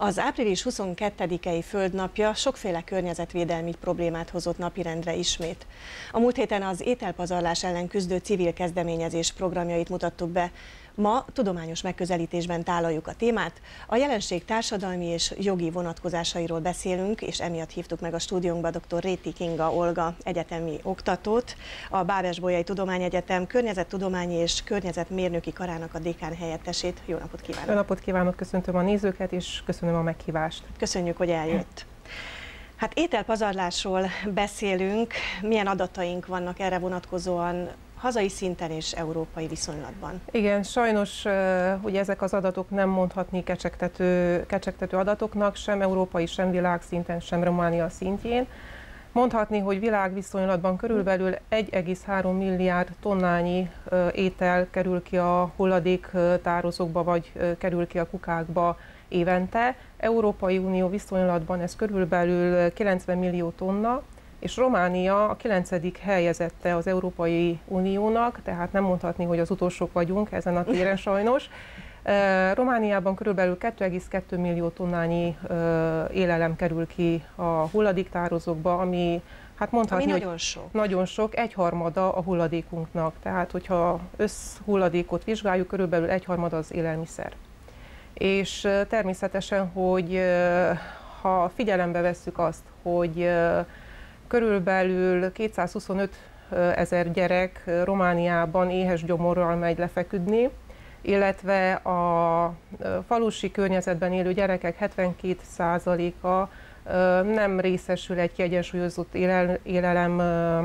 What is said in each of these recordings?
Az április 22-i Földnapja sokféle környezetvédelmi problémát hozott napirendre ismét. A múlt héten az ételpazarlás ellen küzdő civil kezdeményezés programjait mutattuk be. Ma tudományos megközelítésben tálaljuk a témát, a jelenség társadalmi és jogi vonatkozásairól beszélünk, és emiatt hívtuk meg a stúdiónkba dr. Réti Kinga Olga egyetemi oktatót, a Bábes-Bolyai Tudományegyetem környezettudományi és környezetmérnöki karának a dékán helyettesét. Jó napot kívánok! Jó napot kívánok, köszöntöm a nézőket, és köszönöm a meghívást. Köszönjük, hogy eljött. Hát ételpazarlásról beszélünk, milyen adataink vannak erre vonatkozóan hazai szinten és európai viszonylatban? Igen, sajnos ugye ezek az adatok nem mondhatni kecsegtető adatoknak, sem európai, sem világszinten, sem Románia szintjén. Mondhatni, hogy világviszonylatban körülbelül 1,3 milliárd tonnányi étel kerül ki a hulladéktározókba, vagy kerül ki a kukákba évente. Európai Unió viszonylatban ez körülbelül 90 millió tonna, és Románia a 9. helyezette az Európai Uniónak, tehát nem mondhatni, hogy az utolsók vagyunk ezen a téren sajnos. Romániában körülbelül 2,2 millió tonnányi élelem kerül ki a hulladéktározókba, ami hát mondhatni, ami hogy nagyon sok, egyharmada a hulladékunknak. Tehát, hogyha összhulladékot vizsgáljuk, körülbelül egyharmada az élelmiszer. És természetesen, hogy ha figyelembe vesszük azt, hogy körülbelül 225 000 gyerek Romániában éhes gyomorral megy lefeküdni, illetve a falusi környezetben élő gyerekek 72%-a nem részesül egy kiegyensúlyozott élelem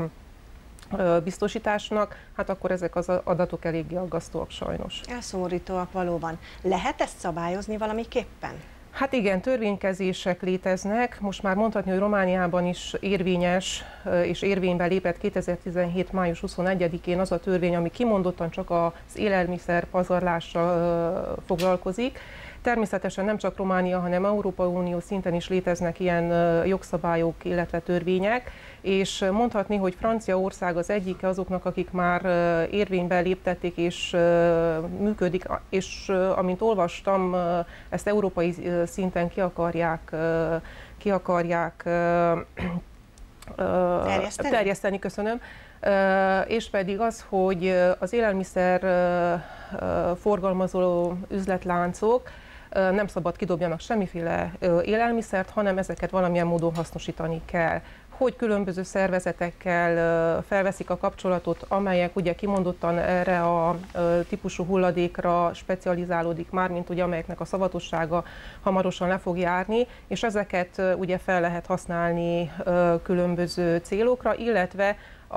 biztosításnak, hát akkor ezek az adatok eléggé aggasztóak sajnos. Elszomorítóak valóban. Lehet ezt szabályozni valamiképpen? Hát igen, törvénykezések léteznek. Most már mondhatni, hogy Romániában is érvényes és érvénybe lépett 2017. május 21-én az a törvény, ami kimondottan csak az élelmiszer pazarlással foglalkozik. Természetesen nem csak Románia, hanem Európai Unió szinten is léteznek ilyen jogszabályok, illetve törvények, és mondhatni, hogy Franciaország az egyike azoknak, akik már érvénybe léptették és működik, és amint olvastam, ezt európai szinten ki akarják terjeszteni, köszönöm. És pedig az, hogy az élelmiszer forgalmazó üzletláncok nem szabad kidobjanak semmiféle élelmiszert, hanem ezeket valamilyen módon hasznosítani kell. Hogy különböző szervezetekkel felveszik a kapcsolatot, amelyek ugye kimondottan erre a típusú hulladékra specializálódik már, mint ugye amelyeknek a szavatossága hamarosan le fog járni, és ezeket ugye fel lehet használni különböző célokra, illetve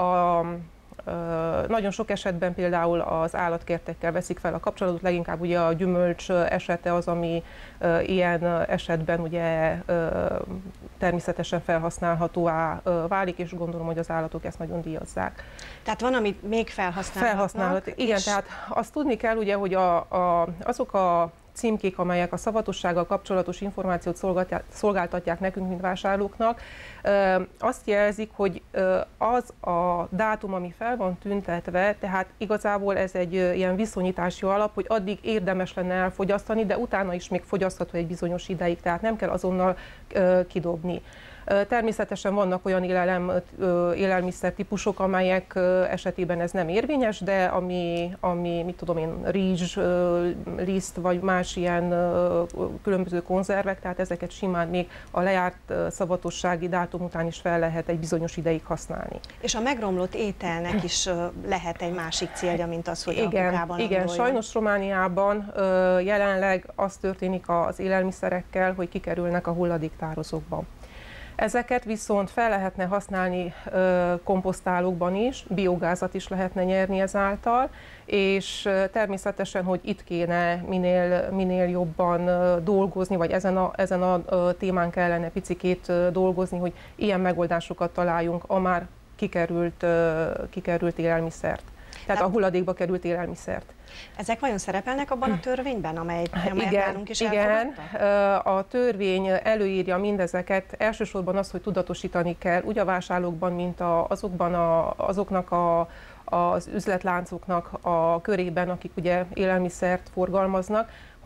nagyon sok esetben például az állatkertekkel veszik fel a kapcsolatot, leginkább ugye a gyümölcs esete az, ami ilyen esetben ugye természetesen felhasználhatóvá válik, és gondolom, hogy az állatok ezt nagyon díjazzák. Tehát van, amit még felhasználhatnak? Igen, tehát azt tudni kell ugye, hogy azok a címkék, amelyek a szavatossággal kapcsolatos információt szolgáltatják nekünk, mint vásárlóknak, azt jelzik, hogy az a dátum, ami fel van tüntetve, tehát igazából ez egy ilyen viszonyítási alap, hogy addig érdemes lenne elfogyasztani, de utána is még fogyasztható egy bizonyos ideig, tehát nem kell azonnal kidobni. Természetesen vannak olyan élelmiszer típusok, amelyek esetében ez nem érvényes, de ami mit tudom én, rizs, liszt vagy más ilyen különböző konzervek, tehát ezeket simán még a lejárt szavatossági dátum után is fel lehet egy bizonyos ideig használni. És a megromlott ételnek is lehet egy másik célja, mint az, hogy igen, a kukában igen, sajnos Romániában jelenleg az történik az élelmiszerekkel, hogy kikerülnek a hulladéktározókba. Ezeket viszont fel lehetne használni komposztálókban is, biogázat is lehetne nyerni ezáltal, és természetesen, hogy itt kéne minél jobban dolgozni, vagy ezen a témán kellene picikét dolgozni, hogy ilyen megoldásokat találjunk a már kikerült élelmiszert. Tehát a hulladékba került élelmiszert. Ezek vajon szerepelnek abban a törvényben, amelyet nálunk is igen, a törvény előírja mindezeket, elsősorban az, hogy tudatosítani kell úgy a vásárlókban, mint azoknak az üzletláncoknak a körében, akik ugye élelmiszert forgalmaznak,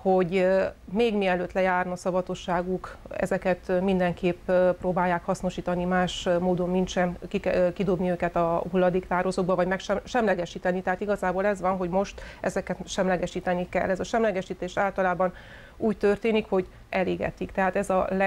hogy még mielőtt lejárna szabadosságuk, ezeket mindenképp próbálják hasznosítani, más módon mint sem kidobni őket a hulladéktározókba, vagy meg semlegesíteni. Tehát igazából ez van, hogy most ezeket semlegesíteni kell. Ez a semlegesítés általában úgy történik, hogy elégetik. Tehát ez a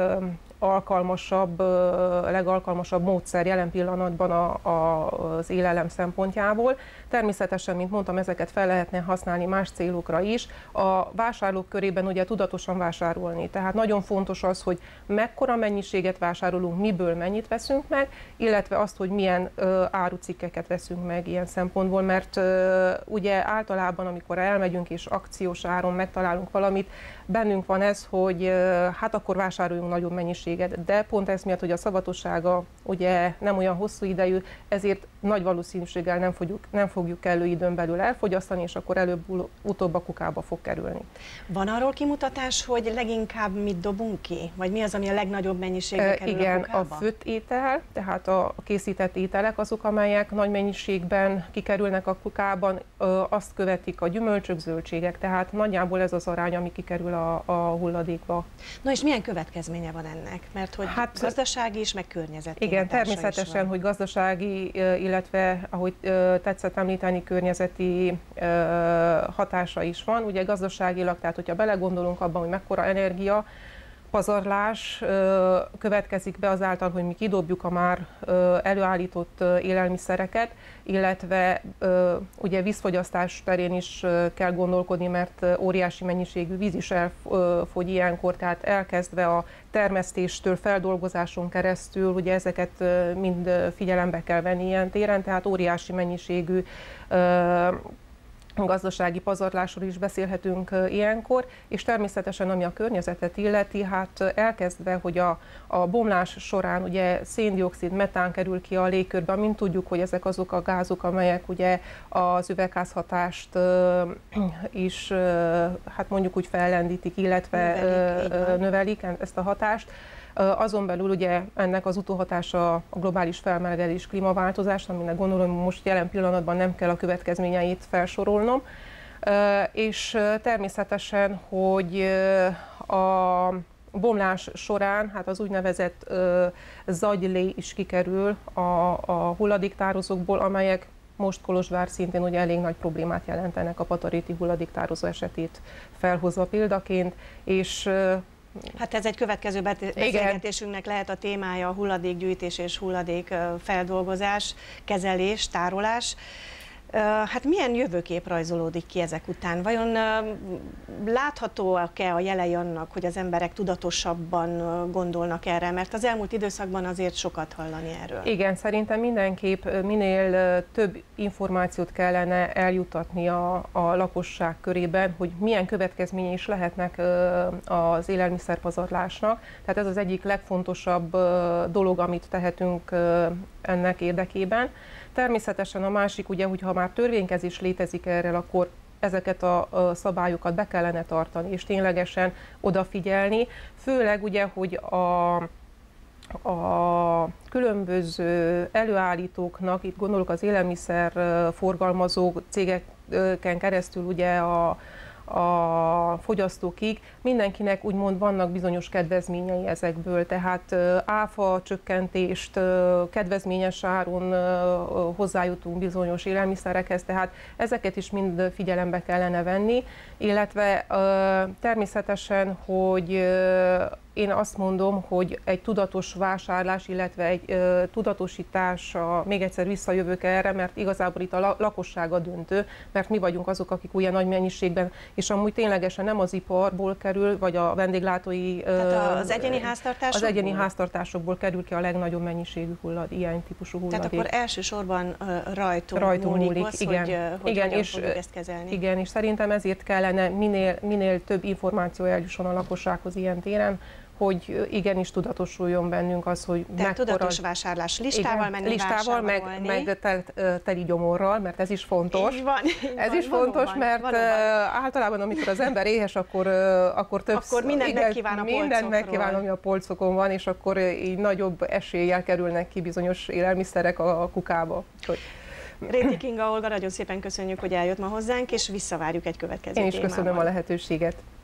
legalkalmasabb módszer jelen pillanatban az élelem szempontjából. Természetesen, mint mondtam, ezeket fel lehetne használni más célokra is. A vásárlók körében ugye tudatosan vásárolni. Tehát nagyon fontos az, hogy mekkora mennyiséget vásárolunk, miből mennyit veszünk meg, illetve azt, hogy milyen árucikkeket veszünk meg ilyen szempontból, mert ugye általában, amikor elmegyünk és akciós áron megtalálunk valamit, bennünk van ez, hogy hát akkor vásároljunk nagyobb mennyiséget, de pont ez miatt, hogy a szavatossága ugye nem olyan hosszú idejű, ezért nagy valószínűséggel nem fogjuk kellő időn belül elfogyasztani, és akkor előbb-utóbb a kukába fog kerülni. Van arról kimutatás, hogy leginkább mit dobunk ki? Vagy mi az, ami a legnagyobb mennyiségbe kerül igen, a kukába? a főtt étel, tehát a készített ételek azok, amelyek nagy mennyiségben kikerülnek a kukában, azt követik a gyümölcsök, zöldségek, tehát nagyjából ez az arány, ami kikerül a hulladékba. Na és milyen következménye van ennek? Mert hogy hát, gazdasági is, meg környezeti. Igen, természetesen, hogy gazdasági, illetve ahogy tetszett említeni, környezeti hatása is van. Ugye gazdaságilag, tehát hogyha belegondolunk abban, hogy mekkora energia pazarlás következik be azáltal, hogy mi kidobjuk a már előállított élelmiszereket, illetve ugye vízfogyasztás terén is kell gondolkodni, mert óriási mennyiségű víz is elfogy ilyenkor, tehát elkezdve a termesztéstől feldolgozáson keresztül, ugye ezeket mind figyelembe kell venni ilyen téren, tehát óriási mennyiségű gazdasági pazarlásról is beszélhetünk ilyenkor, és természetesen ami a környezetet illeti, hát elkezdve, hogy a bomlás során ugye szén-dioxid, metán kerül ki a légkörbe, amint tudjuk, hogy ezek azok a gázok, amelyek ugye az üvegházhatást is hát mondjuk úgy fellendítik, illetve növelik ezt a hatást. Azon belül ugye ennek az utóhatása a globális felmelegedés, klímaváltozás, aminek gondolom most jelen pillanatban nem kell a következményeit felsorolnom, és természetesen, hogy a bomlás során hát az úgynevezett zagylé is kikerül a hulladéktározókból, amelyek most Kolozsvár szintén ugye elég nagy problémát jelentenek, a pataréti hulladéktározó esetét felhozva példaként, és hát ez egy következő beszélgetésünknek lehet a témája, a hulladékgyűjtés és hulladékfeldolgozás, kezelés, tárolás. Hát milyen jövőkép rajzolódik ki ezek után? Vajon láthatóak-e a jelei annak, hogy az emberek tudatosabban gondolnak erre? Mert az elmúlt időszakban azért sokat hallani erről. Igen, szerintem mindenképp minél több információt kellene eljuttatni a lakosság körében, hogy milyen következményei is lehetnek az élelmiszerpazarlásnak. Tehát ez az egyik legfontosabb dolog, amit tehetünk ennek érdekében. Természetesen a másik, ugye, hogy ha már törvénykezés létezik erről, akkor ezeket a szabályokat be kellene tartani, és ténylegesen odafigyelni. Főleg ugye, hogy a különböző előállítóknak, itt gondolok az élelmiszer forgalmazó cégeken keresztül ugye a fogyasztókig, mindenkinek úgymond vannak bizonyos kedvezményei ezekből, tehát áfa csökkentést, kedvezményes áron hozzájutunk bizonyos élelmiszerekhez, tehát ezeket is mind figyelembe kellene venni, illetve természetesen, hogy én azt mondom, hogy egy tudatos vásárlás, illetve egy tudatosítás, még egyszer visszajövök erre, mert igazából itt a lakosság a döntő, mert mi vagyunk azok, akik ugye nagy mennyiségben, és amúgy ténylegesen nem az iparból kerül, vagy a vendéglátói... Tehát az egyéni háztartásokból? Az egyéni háztartásokból kerül ki a legnagyobb mennyiségű ilyen típusú hulladék. Tehát akkor elsősorban rajtunk múlik, igen, hogy hogyan fogjuk ezt kezelni. Igen, és szerintem ezért kellene minél több információ eljusson a lakossághoz ilyen téren, hogy igenis tudatosuljon bennünk az, hogy tehát tudatos vásárlás listával menni listával, meg teli gyomorral, mert ez is fontos. Így van, ez is fontos, mert általában amikor az ember éhes, akkor mindent megkíván a polcokról. Mindent megkíván, ami a polcokon van, és akkor így nagyobb eséllyel kerülnek ki bizonyos élelmiszerek a kukába. Réti Kinga Olga, nagyon szépen köszönjük, hogy eljött ma hozzánk, és visszavárjuk egy következő témával. Én is köszönöm a lehetőséget.